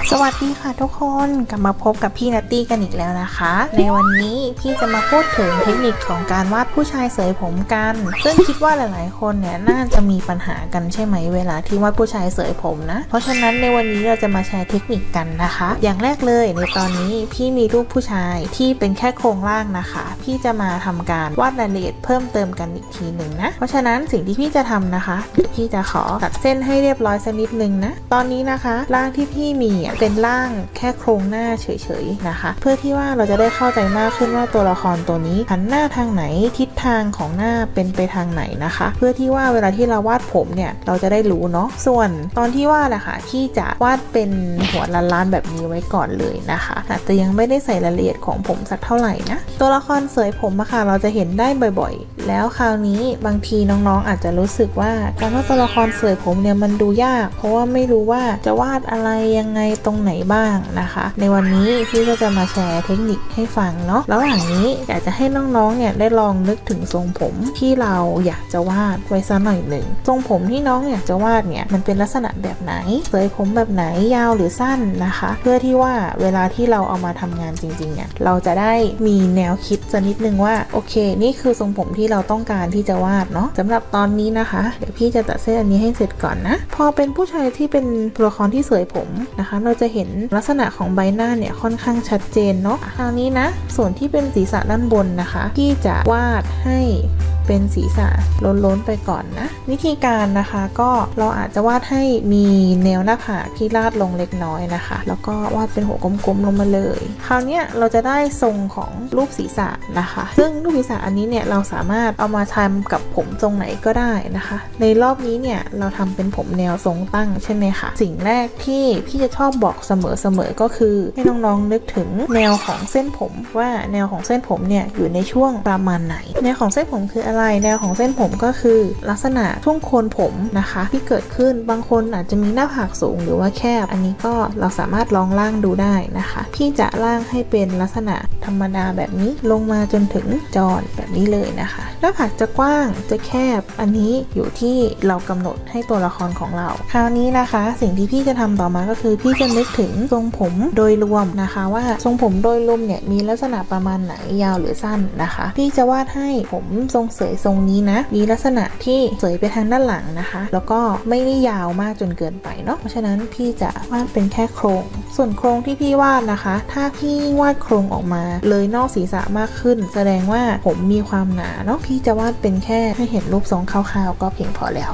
สวัสดีค่ะทุกคนกลับมาพบกับพี่นัตตี้กันอีกแล้วนะคะในวันนี้พี่จะมาพูดถึงเทคนิคของการวาดผู้ชายเสยผมกันซึ่งคิดว่าหลายๆคนเนี่ยน่าจะมีปัญหากันใช่ไหมเวลาที่วาดผู้ชายเสยผมนะเพราะฉะนั้นในวันนี้เราจะมาแชร์เทคนิคกันนะคะอย่างแรกเลยในตอนนี้พี่มีรูปผู้ชายที่เป็นแค่โครงร่างนะคะพี่จะมาทำการวาดรายละเอียดเพิ่มเติมกันอีกทีหนึ่งนะเพราะฉะนั้นสิ่งที่พี่จะทำนะคะเดี๋ยวพี่จะขอตัดเส้นให้เรียบร้อยสักนิดนึงนะตอนนี้นะคะร่างที่พี่มีเป็นร่างแค่โครงหน้าเฉยๆนะคะเพื่อที่ว่าเราจะได้เข้าใจมากขึ้นว่าตัวละครตัวนี้หันหน้าทางไหนทิศทางของหน้าเป็นไปทางไหนนะคะเพื่อที่ว่าเวลาที่เราวาดผมเนี่ยเราจะได้รู้เนาะส่วนตอนที่วาดนะคะที่จะวาดเป็นหัวล้านๆแบบนี้ไว้ก่อนเลยนะคะอาจจะยังไม่ได้ใส่รายละเอียดของผมสักเท่าไหร่นะตัวละครเสยผมอะค่ะเราจะเห็นได้บ่อยๆแล้วคราวนี้บางทีน้องๆอาจจะรู้สึกว่าการวาดตัวละครเสยผมเนี่ยมันดูยากเพราะว่าไม่รู้ว่าจะวาดอะไรยังไงตรงไหนบ้างนะคะในวันนี้พี่ก็จะมาแชร์เทคนิคให้ฟังเนาะระหว่างนี้อยากจะให้น้องๆเนี่ยได้ลองนึกถึงทรงผมที่เราอยากจะวาดไว้สักหน่อยหนึ่งทรงผมที่น้องอยากจะวาดเนี่ยมันเป็นลักษณะแบบไหนเสยผมแบบไหนยาวหรือสั้นนะคะเพื่อที่ว่าเวลาที่เราเอามาทำงานจริงๆเนี่ยเราจะได้มีแนวคิดสักนิดนึงว่าโอเคนี่คือทรงผมที่เราต้องการที่จะวาดเนาะสำหรับตอนนี้นะคะเดี๋ยวพี่จะตัดเส้นอันนี้ให้เสร็จก่อนนะพอเป็นผู้ชายที่เป็นตัวละครที่เสยผมนะคะเราจะเห็นลักษณะของใบหน้าเนี่ยค่อนข้างชัดเจนเนาะคราวนี้นะส่วนที่เป็นศีรษะด้านบนนะคะที่จะวาดให้เป็นศีรษะล้นๆไปก่อนนะวิธีการนะคะก็เราอาจจะวาดให้มีแนวหน้าผากที่ลาดลงเล็กน้อยนะคะแล้วก็วาดเป็นหัวกลมๆลงมาเลยคราวนี้เราจะได้ทรงของรูปศีรษะนะคะซึ่งรูปศีรษะอันนี้เนี่ยเราสามารถเอามาทำกับผมทรงไหนก็ได้นะคะในรอบนี้เนี่ยเราทำเป็นผมแนวทรงตั้งใช่ไหมคะสิ่งแรกที่พี่จะชอบบอกเสมอก็คือให้น้องๆนึกถึงแนวของเส้นผมว่าแนวของเส้นผมเนี่ยอยู่ในช่วงประมาณไหนแนวของเส้นผมคืออะไรแนวของเส้นผมก็คือลักษณะช่วงโคนผมนะคะที่เกิดขึ้นบางคนอาจจะมีหน้าผากสูงหรือว่าแคบอันนี้ก็เราสามารถลองล่างดูได้นะคะพี่จะล่างให้เป็นลักษณะธรรมดาแบบนี้ลงมาจนถึงจรแบบนี้เลยนะคะหน้าผากจะกว้างจะแคบอันนี้อยู่ที่เรากำหนดให้ตัวละครของเราคราวนี้นะคะสิ่งที่พี่จะทำต่อมาก็คือพี่จะนึกถึงทรงผมโดยรวมนะคะว่าทรงผมโดยรวมเนี่ยมีลักษณะประมาณไหนยาวหรือสั้นนะคะพี่จะวาดให้ผมทรงเสยทรงนี้นะมีลักษณะที่เสยไปทางด้านหลังนะคะแล้วก็ไม่ได้ยาวมากจนเกินไปเนาะเพราะฉะนั้นพี่จะวาดเป็นแค่โครงส่วนโครงที่พี่วาดนะคะถ้าพี่วาดโครงออกมาเลยนอกศีรษะมากขึ้นแสดงว่าผมมีความหนาเนาะพี่จะวาดเป็นแค่ให้เห็นรูปทรงคร่าวๆก็เพียงพอแล้ว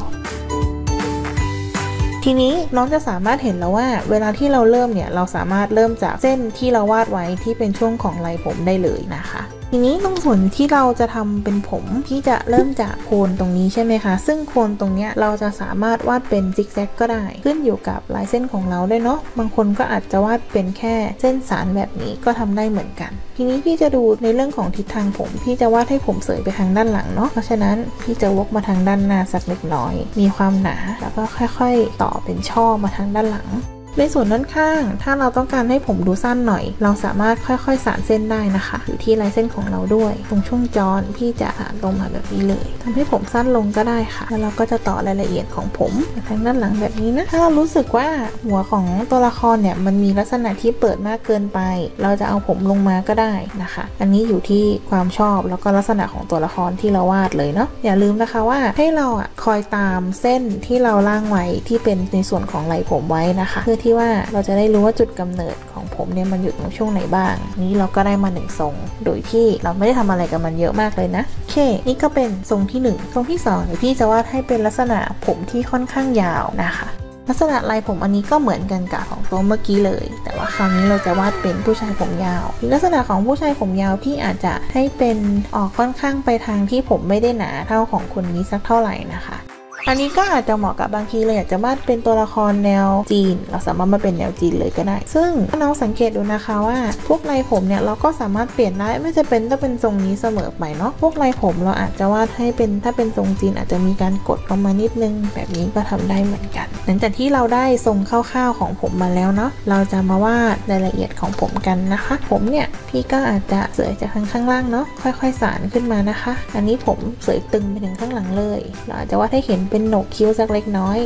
ทีนี้น้องจะสามารถเห็นแล้วว่าเวลาที่เราเริ่มเนี่ยเราสามารถเริ่มจากเส้นที่เราวาดไว้ที่เป็นช่วงของไหล่ผมได้เลยนะคะทีนี้ตรงส่วนที่เราจะทำเป็นผมที่จะเริ่มจากโคนตรงนี้ใช่ไหมคะซึ่งโคนตรงนี้เราจะสามารถวาดเป็นซิกแซกก็ได้ขึ้นอยู่กับลายเส้นของเราด้วยเนาะบางคนก็อาจจะวาดเป็นแค่เส้นสารแบบนี้ก็ทำได้เหมือนกันทีนี้พี่จะดูในเรื่องของทิศทางผมพี่จะวาดให้ผมเสยไปทางด้านหลังเนาะเพราะฉะนั้นพี่จะวกมาทางด้านหน้าสักเล็กน้อยมีความหนาแล้วก็ค่อยๆต่อเป็นช่อมาทางด้านหลังในส่วนด้านข้างถ้าเราต้องการให้ผมดูสั้นหน่อยเราสามารถค่อยๆสานเส้นได้นะคะอยู่ที่ลายเส้นของเราด้วยตรงช่วงจรพี่จะสานลงมาแบบนี้เลยทำให้ผมสั้นลงก็ได้ค่ะแล้วเราก็จะต่อรายละเอียดของผมทางด้านหลังแบบนี้นะถ้าเรารู้สึกว่าหัวของตัวละครเนี่ยมันมีลักษณะที่เปิดมากเกินไปเราจะเอาผมลงมาก็ได้นะคะอันนี้อยู่ที่ความชอบแล้วก็ลักษณะของตัวละครที่เราวาดเลยเนาะอย่าลืมนะคะว่าให้เราคอยตามเส้นที่เราล่างไว้ที่เป็นในส่วนของไหล่ผมไว้นะคะเพื่อที่ว่าเราจะได้รู้ว่าจุดกำเนิดของผมเนี่ยมันอยู่ตรงช่วงไหนบ้างนี้เราก็ได้มา1ทรงโดยที่เราไม่ได้ทำอะไรกับมันเยอะมากเลยนะโอเคนี่ก็เป็นทรงที่1ทรงที่2เดี๋ยวพี่จะวาดให้เป็นลักษณะผมที่ค่อนข้างยาวนะคะลักษณะลายผมอันนี้ก็เหมือนกันกับของตัวเมื่อกี้เลยแต่ว่าคราวนี้เราจะวาดเป็นผู้ชายผมยาวลักษณะของผู้ชายผมยาวพี่อาจจะให้เป็นออกค่อนข้างไปทางที่ผมไม่ได้หนาเท่าของคนนี้สักเท่าไหร่นะคะอันนี้ก็อาจจะเหมาะกับบางทีเลยอยากจะวาดเป็นตัวละครแนวจีนเราสามารถมาเป็นแนวจีนเลยก็ได้ซึ่งน้องสังเกตดูนะคะว่าพวกลายผมเนี่ยเราก็สามารถเปลี่ยนได้ไม่จะเป็นต้องเป็นทรงนี้เสมอไปเนาะพวกลายผมเราอาจจะวาดให้เป็นถ้าเป็นทรงจีนอาจจะมีการกดลงมานิดนึงแบบนี้ก็ทำได้เหมือนกันหลังจากที่เราได้ทรงคร่าวๆของผมมาแล้วเนาะเราจะมาวาดรายละเอียดของผมกันนะคะผมเนี่ยพี่ก็อาจจะเสยจากข้างล่างเนาะค่อยๆสานขึ้นมานะคะอันนี้ผมเสยตึงไปถึงข้างหลังเลยเราอาจจะวาดให้เห็นเป็นโหนกคิ้วสักเล็กน้อย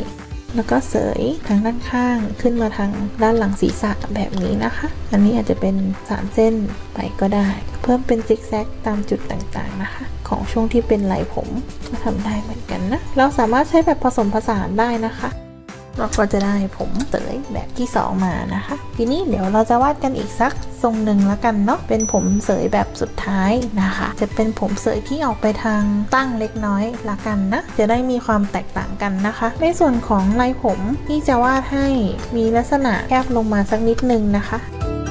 แล้วก็เสยทางด้านข้างขึ้นมาทางด้านหลังศีรษะแบบนี้นะคะอันนี้อาจจะเป็น3 เส้นไปก็ได้เพิ่มเป็นซิกแซกตามจุดต่างๆนะคะของช่วงที่เป็นไหล่ผมก็ทำได้เหมือนกันนะเราสามารถใช้แบบผสมผสานได้นะคะเราก็จะได้ผมเสยแบบที่2มานะคะทีนี้เดี๋ยวเราจะวาดกันอีกสักทรงหนึ่งแล้วกันเนาะเป็นผมเสยแบบสุดท้ายนะคะจะเป็นผมเสยที่ออกไปทางตั้งเล็กน้อยละกันนะจะได้มีความแตกต่างกันนะคะในส่วนของลายผมที่จะวาดให้มีลักษณะแคบลงมาสักนิดนึงนะคะ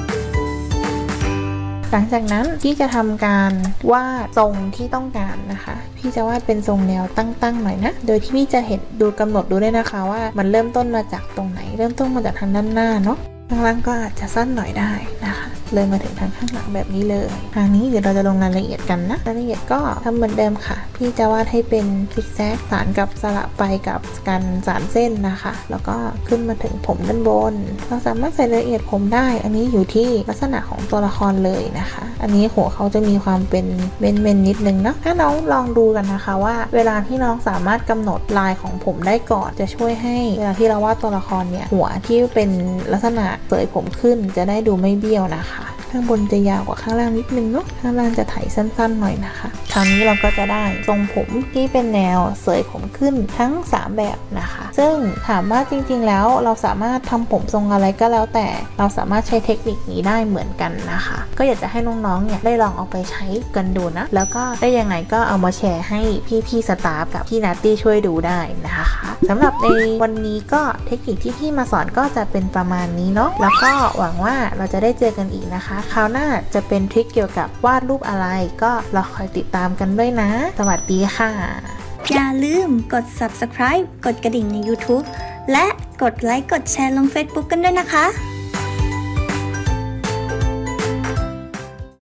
หลังจากนั้นพี่จะทำการวาดทรงที่ต้องการนะคะพี่จะวาดเป็นทรงแนวตั้งๆหน่อยนะโดยที่พี่จะเห็นกำหนดดูได้นะคะว่ามันเริ่มต้นมาจากตรงไหนเริ่มต้นมาจากทางด้านหน้าเนาะข้างล่างก็อาจจะสั้นหน่อยได้นะคะเลยมาถึงทางข้างหลังแบบนี้เลยทางนี้เดี๋ยวเราจะลงรายละเอียดกันนะรายละเอียดก็ทำเหมือนเดิมค่ะพี่จะวาดให้เป็นซิกแซกสานกับสลับไปกับการสานเส้นนะคะแล้วก็ขึ้นมาถึงผมด้านบนเราสามารถใส่รายละเอียดผมได้อันนี้อยู่ที่ลักษณะของตัวละครเลยนะคะอันนี้หัวเขาจะมีความเป็นเมนนิดนึงเนาะถ้าน้องลองดูกันนะคะว่าเวลาที่น้องสามารถกำหนดลายของผมได้ก่อนจะช่วยให้เวลาที่เราวาดตัวละครเนี่ยหัวที่เป็นลักษณะเสยผมขึ้นจะได้ดูไม่เบี้ยวนะคะข้างบนจะยาวกว่าข้างล่างนิดนึงเนาะข้างล่างจะไถสั้นๆหน่อยนะคะคราวนี้เราก็จะได้ทรงผมที่เป็นแนวเสยผมขึ้นทั้ง3แบบนะคะซึ่งถามว่าจริงๆแล้วเราสามารถทำผมทรงอะไรก็แล้วแต่เราสามารถใช้เทคนิคนี้ได้เหมือนกันนะคะก็อยากจะให้น้องๆเนี่ยได้ลองเอาไปใช้กันดูนะแล้วก็ได้ยังไงก็เอามาแชร์ให้พี่ๆสตาฟกับพี่นัตตี้ช่วยดูได้นะคะสำหรับในวันนี้ก็เทคนิคที่พี่มาสอนก็จะเป็นประมาณนี้เนาะแล้วก็หวังว่าเราจะได้เจอกันอีกนะคะคราวหน้าจะเป็นทริคเกี่ยวกับวาดรูปอะไรก็รอคอยติดตามกันด้วยนะสวัสดีค่ะอย่าลืมกด subscribe กดกระดิ่งใน YouTube และกดไลค์กดแชร์ลง Facebook กันด้วยนะคะ